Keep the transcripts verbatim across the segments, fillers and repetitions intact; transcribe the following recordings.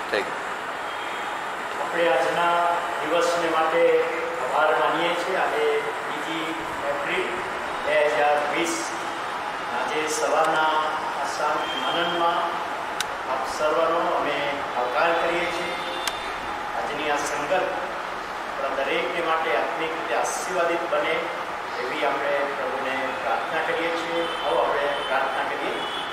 Thank you. આપણે આજના દિવસને માટે આભાર માનીએ છીએ. આજે બીજી એપ્રિલ બે હજાર વીસ આજે સવારના આ શાંત મનનમાં આપ સર્વનો અમે આવકાર કરીએ છીએ. આજની આ સંગત આપણા દરેકને માટે આત્મિક રીતે આશીર્વાદિત બને એવી આપણે પ્રભુને પ્રાર્થના કરીએ છીએ. આવો આપણે પ્રાર્થના કરીએ.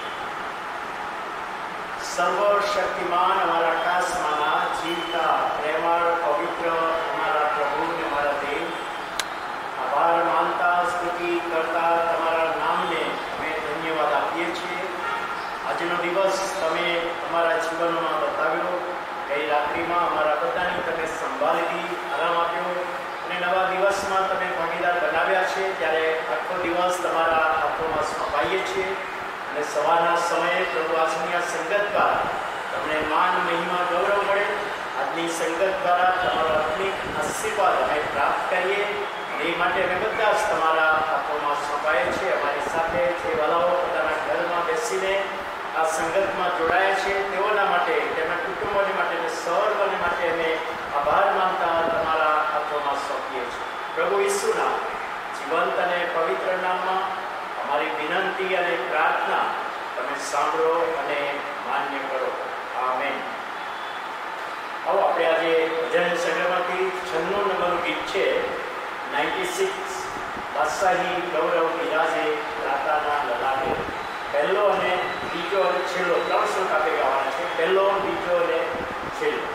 સર્વશક્તિમાન અમારા આકાશમાંના જીવતા પ્રેમાળ પવિત્ર અમારા પ્રભુ અને અમારા દેવ, આભાર માનતા સ્તુતિ કરતા તમારા નામને અમે ધન્યવાદ આપીએ છીએ. આજનો દિવસ તમે તમારા જીવનમાં બતાવ્યો. ગઈ રાત્રિમાં અમારા બધાની તમે સંભાળ લીધી, આરામ આપ્યો અને નવા દિવસમાં તમે ભાગીદાર બનાવ્યા છે. ત્યારે આખો દિવસ તમારા હાથોમાં સોંપાઈએ છીએ અને સવારના સમયે પ્રભુ આજની આ સંગત દ્વારા તમને માન મહિમા ગૌરવ મળે. આજની સંગત દ્વારા તમારો આત્મિક આશીર્વાદ અમે પ્રાપ્ત કરીએ અને એ માટે અમે બધા જ તમારા હાથોમાં સોંપાઈએ છીએ. અમારી સાથે જે વાલાઓ પોતાના ઘરમાં બેસીને આ સંગતમાં જોડાયા છે તેઓના માટે, તેમના કુટુંબોને માટે અને સર્વને માટે અમે આભાર માનતા તમારા હાથોમાં સોંપીએ છીએ. પ્રભુ ઈસુના જીવંત અને પવિત્ર નામમાં અમારી વિનંતી અને પ્રાર્થના તમે સાંભળો અને માન્ય કરો. આમેન. આવો આપણે આજે ભજન સંગ્રહમાંથી છન્નું નંબરનું ગીત છે નાઇન્ટી સિક્સ બાદશાહી ગૌરવ બિરાજે રાતાના લલાટે. પહેલો અને બીજો અને છેલ્લો ત્રણ શ્લોક આપણે ગાવાના છે. પહેલો, બીજો અને છેલ્લો.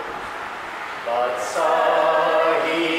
બાદશાહી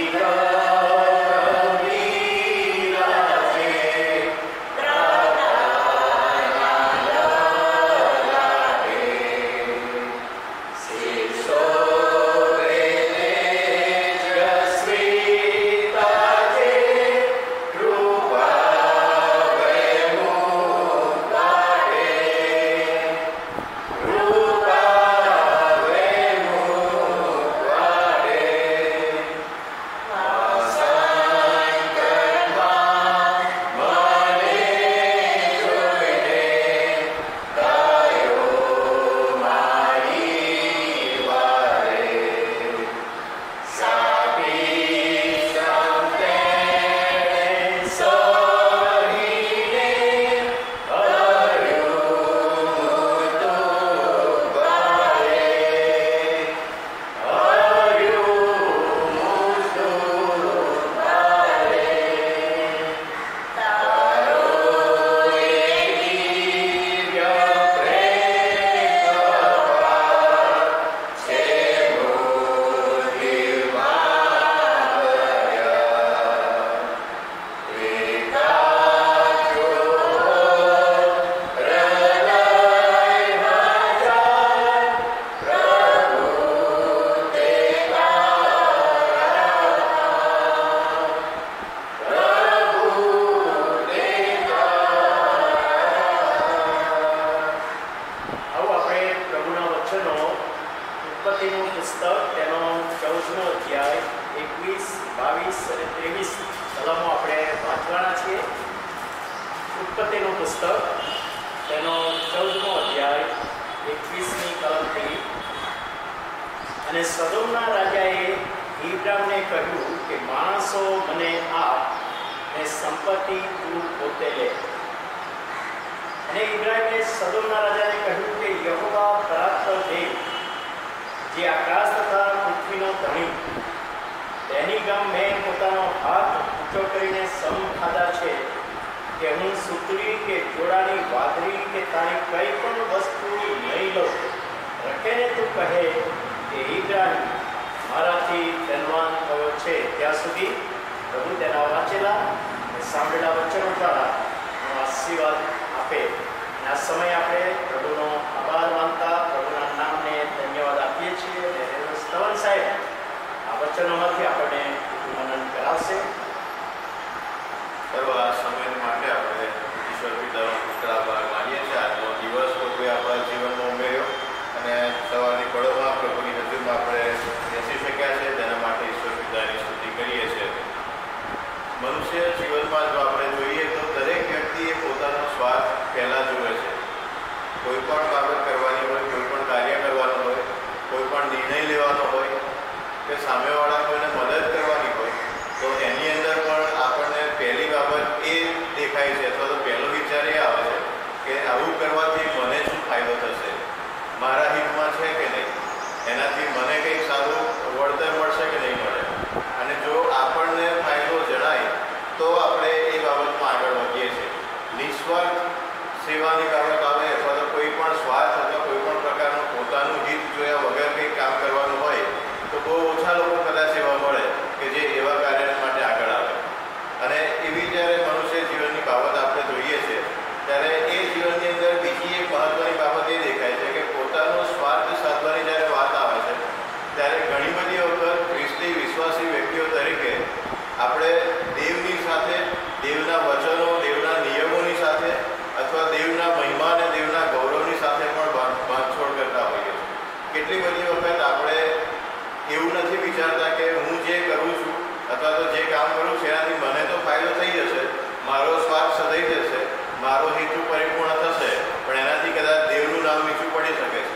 કોઈ પણ બાબત કરવાની હોય, કોઈ પણ કાર્ય કરવાનું હોય, કોઈ પણ સામેવાળા કોઈને મદદ કરવાની હોય તો એની અંદર પણ આપણને પહેલી બાબત એ દેખાય છે અથવા તો પહેલો વિચાર એ આવે છે કે આવું કરવાથી મને શું ફાયદો થશે, મારા હિતમાં છે કે નહીં, એનાથી મને કંઈક સારું વળતર મળશે કે નહીં મળે. અને જો આપણને ફાયદો જણાય તો આપણે એ બાબતમાં આગળ વધીએ છીએ. નિસ્વાર્થ સેવાની બાબત આવે અથવા તો કોઈ પણ સ્વાર્થ અથવા કોઈ પણ પ્રકારનું પોતાનું હિત જોયા વગર કંઈક કામ કરવાનું હોય તો બહુ ઓછા લોકો કદાચ એવા મળે કે જે એવા કાર્ય માટે આગળ આવે. અને એવી જ્યારે મનુષ્ય જીવનની બાબત આપણે જોઈએ છે ત્યારે એ જીવનની અંદર બીજી એક મહત્વની બાબત એ દેખાય છે કે પોતાનો સ્વાર્થ સાધવાની જ્યારે વાત આવે છે ત્યારે ઘણી બધી વખત ખ્રિસ્તી વિશ્વાસી વ્યક્તિઓ તરીકે આપણે દેવની સાથે, દેવના વચનો, દેવના નિયમોની સાથે અથવા દેવના મહિમા અને દેવના ગૌરવની સાથે પણ બાંધછોડ કરતા હોઈએ છીએ. કેટલી બધી વખત આપણે એવું નથી વિચારતા કે હું જે કરું છું અથવા તો જે કામ કરું છું એનાથી મને તો ફાયદો થઈ જશે, મારો સ્વાર્થ સધાઈ જશે, મારો હેતુ પરિપૂર્ણ થશે, પણ એનાથી કદાચ દેવનું નામ નીચું પડી શકે છે.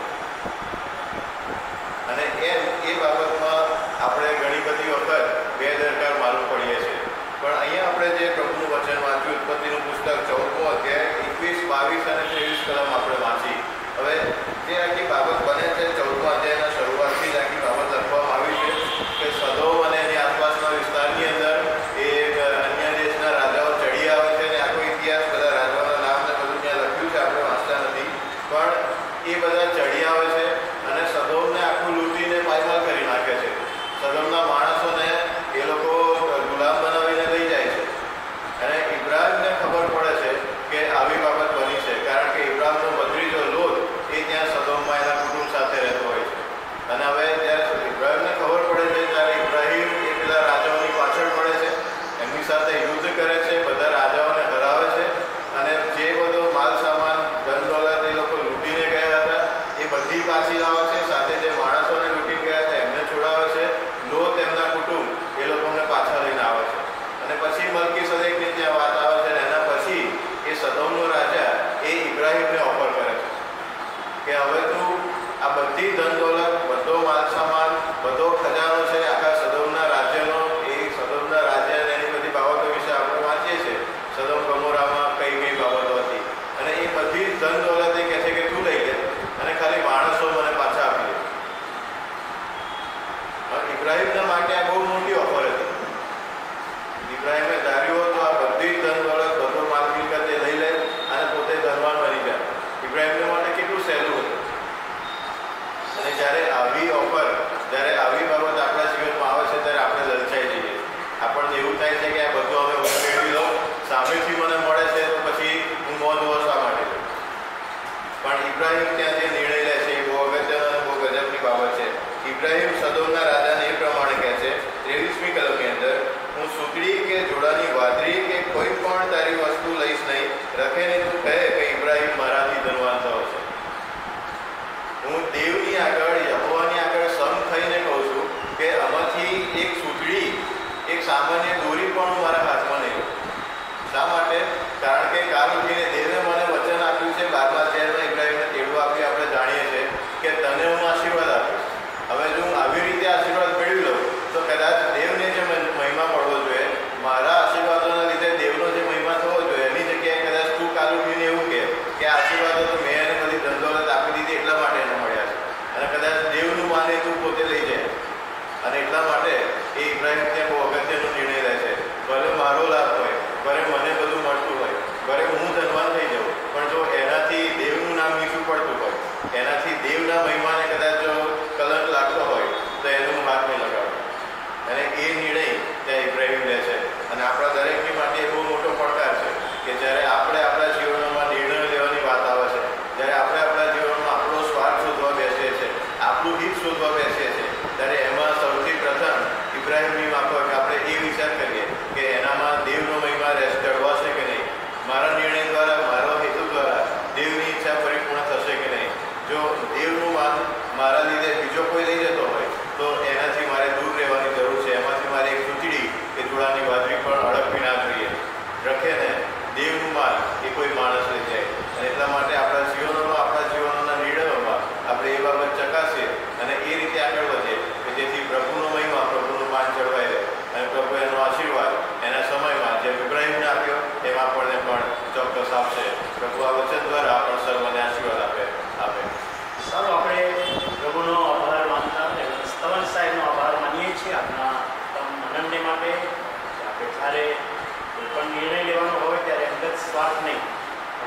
અને એમ એ બાબતમાં આપણે ઘણી બધી વખત બેદરકાર માલુમ પડીએ છીએ. પણ અહીંયા આપણે જે પ્રભુનું વચન વાંચ્યું, ઉત્પત્તિનું પુસ્તક ચૌદમો અધ્યાય એકવીસ, બાવીસ અને ત્રેવીસ કલમ આપણે વાંચી. હવે જે આખી બાબત બને છે ચૌદમા અધ્યાયના શરૂઆતથી જ આખી બાબત લખવામાં આવી છે કે સદોમ અને એની આસપાસના વિસ્તારની અંદર એ અન્ય દેશના રાજાઓ ચડી આવે છે અને આખો ઇતિહાસ બધા રાજાઓના નામ ને બધું ત્યાં લખ્યું છે, આપણે વાંચતા નથી. પણ એ બધા ચડી આવે છે અને સદોમને આખું લૂંટીને પાયમાલ કરી નાખે છે. સદોમના માણસોને એ લોકો ગુલામ બનાવીને લઈ જાય છે. અને ઇબ્રાહિમને ખબર પડે છે કે આવી બાબત બની છે, કારણ કે ઇબ્રાહિમનો ભત્રીજો લોત એ ત્યાં સદોમમાં એના કુટુંબ સાથે રહેતો હોય છે. અને હવે જ્યારે ઇબ્રાહિમને ખબર પડે છે ત્યારે ઇબ્રાહિમ એ પેલા રાજાઓની પાછળ પડે છે, એમની સાથે યુદ્ધ કરે છે, બધા રાજાઓને હરાવે છે અને જે બધો માલ સામાન, ધન દોલત એ લોકો લૂંટીને ગયા હતા એ બધી પાછી લાવે છે, સાથે જે માણસોને લૂંટી ગયા હતા એમને છોડાવે છે. લોત એમના કુટુંબ એ લોકોને પાછા લઈને આવે છે. અને પછી મલ્કીસદેકની ત્યાં વાત આવે છે અને એના પછી એ સદોમનો રાજા એ ઇબ્રાહિમને ઓફર કરે છે કે હવે તું આ બધી ધન દોલત, બધો માલ સામાન, બધો ખજાનો છે આખા સદોમના રાજ્યનો, એ સદોમના રાજ્ય અને એની બધી બાબતો વિશે આપણે વાંચીએ છીએ સદોમ ગમોરામાં કઈ કઈ બાબતો હતી. અને એ બધી ધન દોલત એ કહે છે કે તું લઈ લે અને ખાલી માણસો મને પાછા આપી દે. ઇબ્રાહિમના માટે આ બહુ મોટી ઓફર હતી. ઇબ્રાહિમે ધાર્યું હતું આ બધી ધન દોલત, બધો માલ મિલકત એ લઈ લે અને પોતે ધનવાન બની જાય. ઇબ્રાહિમને માટે કેટલું સહેલું હતું. અને જ્યારે આવી ઓફર, જ્યારે આવી બાબત આપણા જીવનમાં આવે છે ત્યારે આપણે લલચાઈ જઈએ. આપણને એવું થાય છે કે આ બધું હવે હું મેળવી લઉં, સામેથી મને મળે છે તો પછી હું મોજ વસવા માટે લઉં. પણ ઇબ્રાહિમ ત્યાં જે નિર્ણય લે છે એ બહુ અગત્યનો અને બહુ ગજબની બાબત છે. ઇબ્રાહિમ સદોમના રાજાને એ પ્રમાણે કહે છે ત્રેવીસમી કલમની અંદર, હું સુકડી કે જોડાની વાદળી કે કોઈ પણ તારી વસ્તુ લઈશ નહીં, રખેને તું કહે કે ઇબ્રાહિમ મારાથી ધનવાન થયો છે. હું દેવની આગળ, યહોવાની આગળ સમ થઈને કહું છું કે આમાંથી એક સૂચડી, એક સામાન્ય દોરી પણ હું મારા હાથમાં નહીં લઉં. શા માટે? કારણ કે કાલ ઉઠીને દેવે મને વચન આપ્યું છે, બારમા અધ્યાયમાં ઇબ્રાહિમને તેડું આપી આપણે જાણીએ છીએ કે તને હું આશીર્વાદ આપીશ. હવે જો હું આવી રીતે આશીર્વાદ મેળવી લઉં તો કદાચ દેવને જે મહિમા મળવો જોઈએ, મારા આશીર્વાદોના લીધે દેવનો જે મહિમા થવો જોઈએ, એની જગ્યાએ કદાચ તું કાલ ઉઠીને એવું કહે કે આશીર્વાદો તો મેં એને બધી ધનદોલત આપી દીધી એટલા માટે એને મળ્યા છે, અને કદાચ દેવનું માને તું પોતે લઈ જાય. અને એટલા માટે એ ઇબ્રાહિમ ત્યાં બહુ અગત્યનો નિર્ણય લે છે. ભલે મારો લાભ હોય, ભલે મને બધું મળતું હોય, ભલે હું ધનવાન થઈ જાઉં, પણ જો એનાથી દેવનું નામ નીચું પડતું હોય, એનાથી દેવના મહિમાને કદાચ જો કલંક લાગતો હોય તો એનું હું હાથ નહીં લગાવું. અને એ નિર્ણય ત્યાં ઇબ્રાહિમ લે છે. અને આપણા દરેકની માટે એ બહુ મોટો પડકાર છે કે જ્યારે આપણે આપણા જીવનમાં નિર્ણય લેવાની વાત આવે છે, જ્યારે આપણે આપણા જીવનમાં આપણો સ્વાર્થ શોધવા બેસીએ છીએ, આપણું હિત શોધવા બેસીએ છીએ, ત્યારે એમાં સૌથી પ્રથમ ઇબ્રાહિમની માફક આપણે એ વિચાર કરીએ કે એનામાં દેવનો મહિમા રહેશે, જળવાશે કે નહીં, મારા નિર્ણય દ્વારા, મારો હેતુ દ્વારા દેવની ઈચ્છા પરિપૂર્ણ થશે કે નહીં. જો દેવનું માન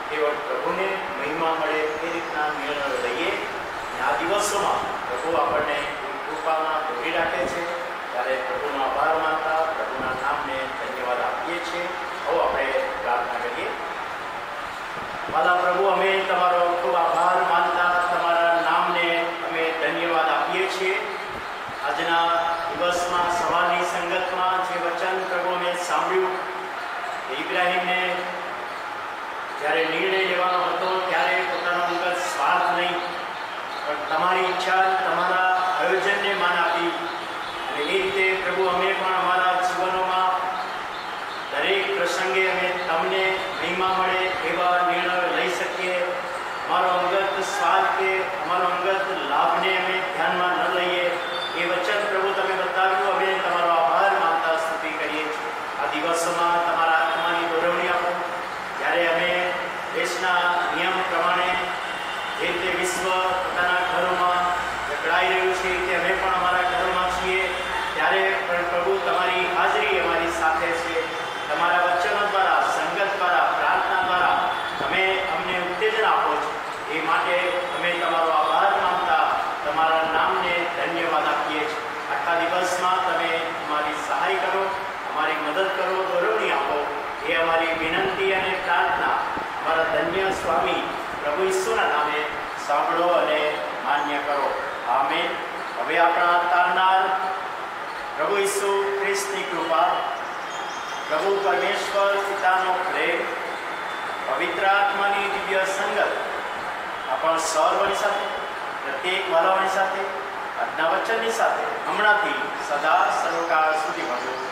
કેવળ પ્રભુને મહિમા મળે એ રીતના નિર્ણયો લઈએ. અને આ દિવસોમાં પ્રભુ આપણને કૃપામાં દોરી રાખે છે ત્યારે પ્રભુનો આભાર માનતા પ્રભુના નામને ધન્યવાદ આપીએ છીએ. આવો આપણે પ્રાર્થના કરીએ. વાલા પ્રભુ, અમે તમારો ખૂબ આભાર માનતા તમારા નામને અમે ધન્યવાદ આપીએ છીએ. આજના દિવસમાં સવારની સંગતમાં જે વચન પ્રભુ અમે સાંભળ્યું, ઇબ્રાહીમને જ્યારે નિર્ણય લેવાનો હતો ત્યારે પોતાનો અંગત સ્વાર્થ નહીં પણ તમારી ઈચ્છા તમારા આયોજનને માન આપી. અને એ રીતે પ્રભુ અમે પણ અમારા જીવનોમાં દરેક પ્રસંગે અમે તમને મહિમા મળે એવા નિર્ણયો લઈ શકીએ. અમારો અંગત સ્વાર્થ કે અમારો અંગત લાભને અમે ધ્યાનમાં ન લઈએ એ વચન પ્રભુ તમે બતાવ્યું. અમે તમારો આભાર માનતા સ્તુતિ કરીએ છીએ. આ દિવસોમાં તમારા આત્માની દોરવણી આપો. જ્યારે અમે દેશના નિયમ પ્રમાણે જે રીતે વિશ્વ પોતાના ઘરોમાં જકડાઈ રહ્યું છે કે અમે પણ અમારા ઘરોમાં છીએ, ત્યારે પણ પ્રભુ તમારી હાજરી અમારી સાથે છે. તમારા વચનો દ્વારા, સંગત દ્વારા, પ્રાર્થના દ્વારા તમે અમને ઉત્તેજન આપો છો. એ માટે અમે તમારો આભાર માનતા તમારા નામને ધન્યવાદ આપીએ છીએ. આખા દિવસમાં તમે અમારી સહાય કરો, અમારી મદદ કરો, દોરવણી આપો. એ અમારી વિનંતી અને પ્રાર્થના અમારા ધન્ય સ્વામી પ્રભુ ઈસુના નામે સાંભળો અને માન્ય કરો. આમેન. હવે આપણા તારનાર પ્રભુ ઈસુ ખ્રિસ્તની કૃપા, પ્રભુ પરમેશ્વર પિતાનો પ્રેમ, પવિત્ર આત્માની દિવ્ય સંગત આપણા સર્વની સાથે, પ્રત્યેક વાલાઓની સાથે, આજના વચનની સાથે હમણાંથી સદા સર્વકાળ સુધી વધુ